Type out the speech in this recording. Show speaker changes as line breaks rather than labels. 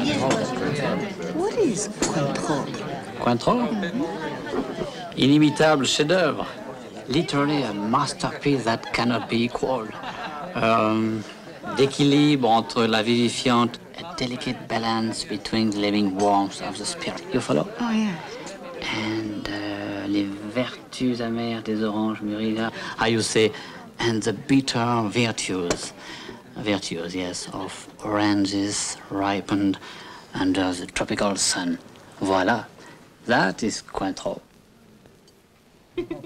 What is Cointreau?
Cointreau? Inimitable chef-d'œuvre. Literally a masterpiece that cannot be equaled. D'équilibre entre la vivifiante, a delicate balance between the living warmth of the spirit. You follow?
Oh, yeah.
And les vertus amères des oranges mûries. How you say? And the bitter virtues, yes, of oranges ripened under the tropical sun. Voilà. That is Cointreau.